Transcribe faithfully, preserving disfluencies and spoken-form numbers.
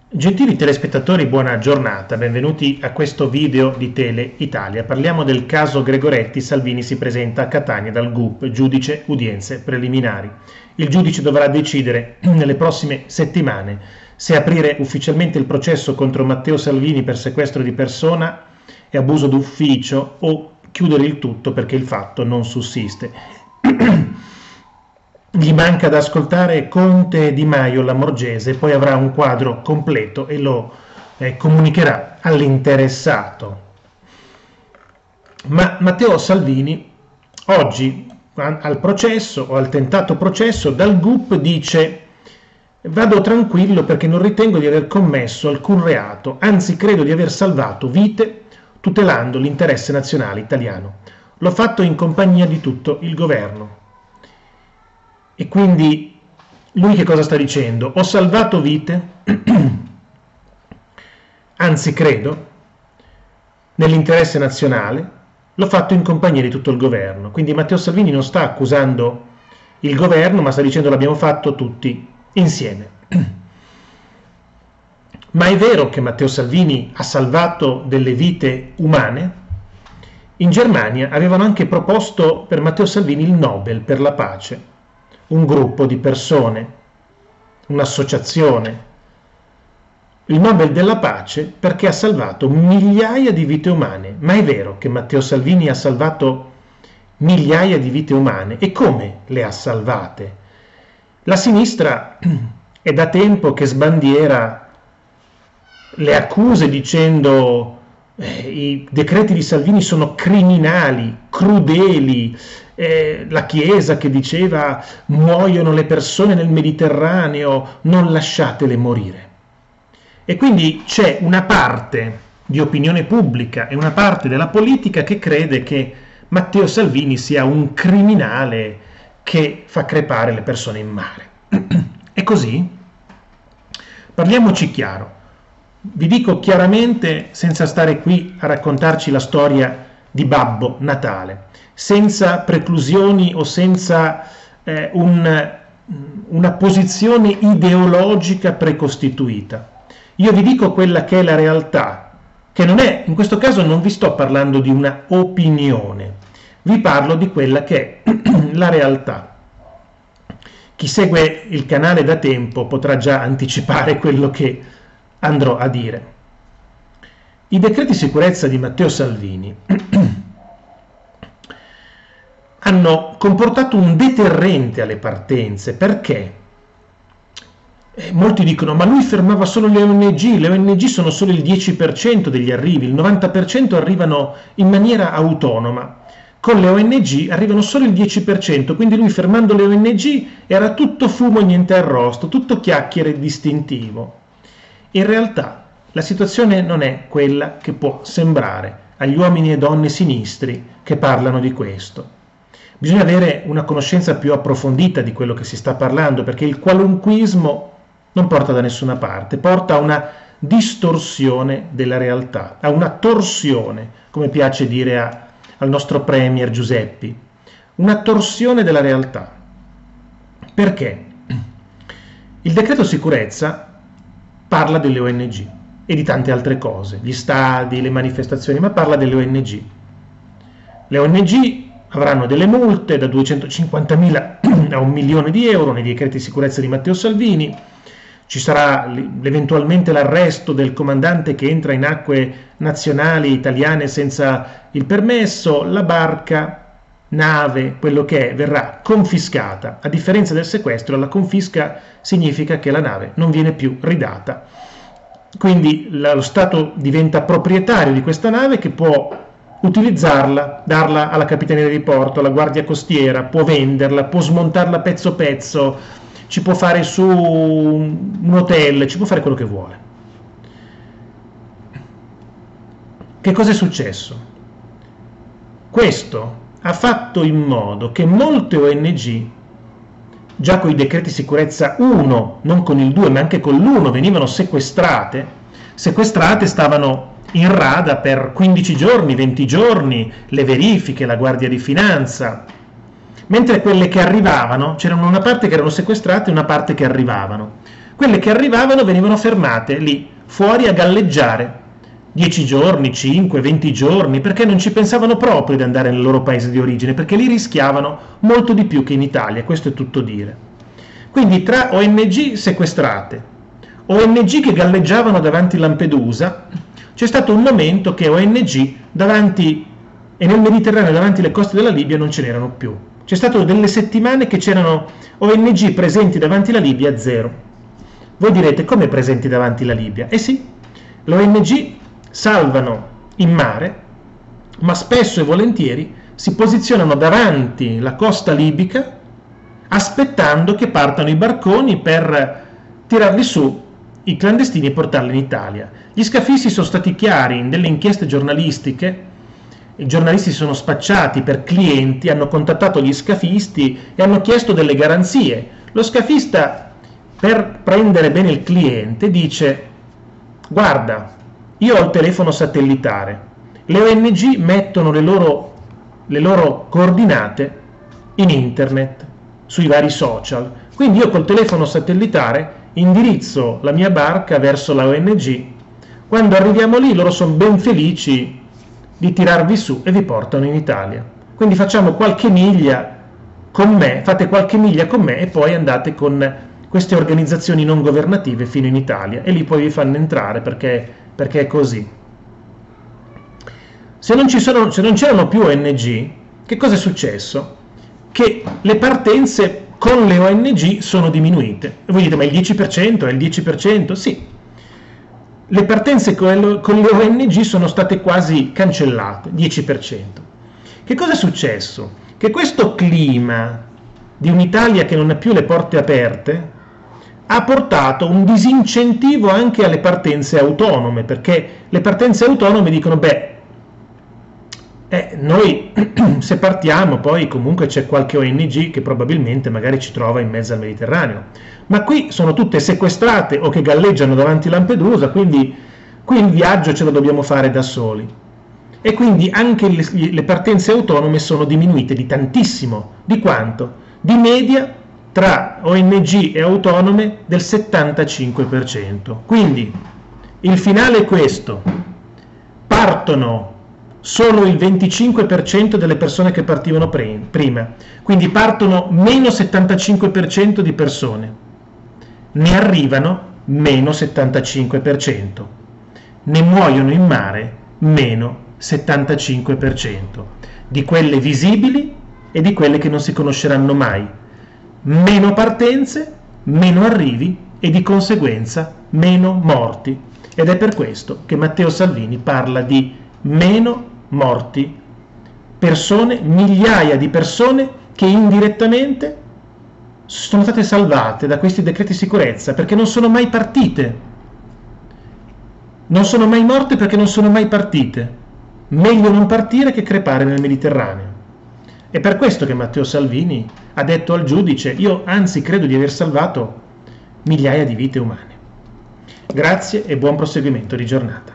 Gentili telespettatori, buona giornata, benvenuti a questo video di Tele Italia. Parliamo del caso Gregoretti. Salvini si presenta a Catania dal G U P, giudice udienze preliminari. Il giudice dovrà decidere nelle prossime settimane se aprire ufficialmente il processo contro Matteo Salvini per sequestro di persona e abuso d'ufficio o chiudere il tutto perché il fatto non sussiste. Gli manca da ascoltare Conte, Di Maio, Lamorgese, poi avrà un quadro completo e lo eh, comunicherà all'interessato. Ma Matteo Salvini oggi al processo o al tentato processo dal G U P dice: vado tranquillo perché non ritengo di aver commesso alcun reato, anzi credo di aver salvato vite tutelando l'interesse nazionale italiano. L'ho fatto in compagnia di tutto il governo. E quindi lui che cosa sta dicendo? Ho salvato vite, anzi credo, nell'interesse nazionale, l'ho fatto in compagnia di tutto il governo. Quindi Matteo Salvini non sta accusando il governo, ma sta dicendo l'abbiamo fatto tutti insieme. Ma è vero che Matteo Salvini ha salvato delle vite umane? In Germania avevano anche proposto per Matteo Salvini il Nobel per la pace. Un gruppo di persone, un'associazione, il Nobel della pace perché ha salvato migliaia di vite umane. Ma è vero che Matteo Salvini ha salvato migliaia di vite umane? E come le ha salvate? La sinistra è da tempo che sbandiera le accuse dicendo eh, i decreti di Salvini sono criminali, crudeli, Eh, la Chiesa che diceva muoiono le persone nel Mediterraneo, non lasciatele morire. E quindi c'è una parte di opinione pubblica e una parte della politica che crede che Matteo Salvini sia un criminale che fa crepare le persone in mare. È così? Parliamoci chiaro. Vi dico chiaramente, senza stare qui a raccontarci la storia di Babbo Natale, senza preclusioni o senza eh, un, una posizione ideologica precostituita. Io vi dico quella che è la realtà, che non è, in questo caso non vi sto parlando di una opinione, vi parlo di quella che è la realtà. Chi segue il canale da tempo potrà già anticipare quello che andrò a dire. I decreti sicurezza di Matteo Salvini hanno comportato un deterrente alle partenze. Perché? Eh, molti dicono, ma lui fermava solo le O N G, le O N G sono solo il dieci per cento degli arrivi, il novanta per cento arrivano in maniera autonoma, con le O N G arrivano solo il dieci per cento, quindi lui fermando le O N G era tutto fumo e niente arrosto, tutto chiacchiere distintivo. In realtà la situazione non è quella che può sembrare agli uomini e donne sinistri che parlano di questo. Bisogna avere una conoscenza più approfondita di quello che si sta parlando, perché il qualunquismo non porta da nessuna parte, porta a una distorsione della realtà, a una torsione, come piace dire a, al nostro premier Giuseppi, una torsione della realtà. Perché? Il decreto sicurezza parla delle O N G e di tante altre cose, gli stadi, le manifestazioni, ma parla delle O N G. Le O N G avranno delle multe da duecentocinquantamila a un milione di euro nei decreti di sicurezza di Matteo Salvini, ci sarà eventualmente l'arresto del comandante che entra in acque nazionali italiane senza il permesso, la barca, nave, quello che è, verrà confiscata. A differenza del sequestro, la confisca significa che la nave non viene più ridata. Quindi lo Stato diventa proprietario di questa nave che può utilizzarla, darla alla Capitaneria di Porto, alla Guardia Costiera, può venderla, può smontarla pezzo pezzo, ci può fare su un hotel, ci può fare quello che vuole. Che cosa è successo? Questo ha fatto in modo che molte O N G, già con i decreti sicurezza uno, non con il due ma anche con l'uno, venivano sequestrate, sequestrate stavano in rada per quindici giorni, venti giorni, le verifiche, la Guardia di Finanza, mentre quelle che arrivavano, c'erano una parte che erano sequestrate e una parte che arrivavano. Quelle che arrivavano venivano fermate lì, fuori a galleggiare, dieci giorni, cinque, venti giorni, perché non ci pensavano proprio di andare nel loro paese di origine, perché lì rischiavano molto di più che in Italia, questo è tutto dire. Quindi tra O N G sequestrate, O N G che galleggiavano davanti a Lampedusa, c'è stato un momento che O N G davanti, e nel Mediterraneo davanti alle coste della Libia non ce n'erano più. C'è stato delle settimane che c'erano O N G presenti davanti alla Libia zero. Voi direte, come presenti davanti alla Libia? Eh sì, l'O N G salvano in mare, ma spesso e volentieri si posizionano davanti la costa libica aspettando che partano i barconi per tirarli su i clandestini e portarli in Italia. Gli scafisti sono stati chiari in delle inchieste giornalistiche, i giornalisti sono spacciati per clienti, hanno contattato gli scafisti e hanno chiesto delle garanzie. Lo scafista, per prendere bene il cliente, dice: guarda, io ho il telefono satellitare, le O N G mettono le loro, le loro coordinate in internet, sui vari social, quindi io col telefono satellitare indirizzo la mia barca verso la O N G, quando arriviamo lì loro sono ben felici di tirarvi su e vi portano in Italia, quindi facciamo qualche miglia con me, fate qualche miglia con me e poi andate con queste organizzazioni non governative fino in Italia e lì poi vi fanno entrare perché, perché è così. Se non ci sono, se non c'erano più O N G, che cosa è successo? Che le partenze con le O N G sono diminuite. E voi dite, ma il dieci per cento è il dieci per cento? Sì. Le partenze con le O N G sono state quasi cancellate, dieci per cento. Che cosa è successo? Che questo clima di un'Italia che non ha più le porte aperte ha portato un disincentivo anche alle partenze autonome, perché le partenze autonome dicono, beh, eh, noi se partiamo poi comunque c'è qualche O N G che probabilmente magari ci trova in mezzo al Mediterraneo, ma qui sono tutte sequestrate o che galleggiano davanti a Lampedusa, quindi qui il viaggio ce lo dobbiamo fare da soli. E quindi anche le, le partenze autonome sono diminuite di tantissimo. Di quanto? Di media tra O N G e autonome del settantacinque per cento. Quindi il finale è questo: partono solo il venticinque per cento delle persone che partivano pre prima, quindi partono meno settantacinque per cento di persone, ne arrivano meno settantacinque per cento, ne muoiono in mare meno settantacinque per cento, di quelle visibili e di quelle che non si conosceranno mai. Meno partenze, meno arrivi e di conseguenza meno morti. Ed è per questo che Matteo Salvini parla di meno morti, persone, migliaia di persone che indirettamente sono state salvate da questi decreti sicurezza perché non sono mai partite. Non sono mai morte perché non sono mai partite. Meglio non partire che crepare nel Mediterraneo. È per questo che Matteo Salvini ha detto al giudice: io anzi credo di aver salvato migliaia di vite umane. Grazie e buon proseguimento di giornata.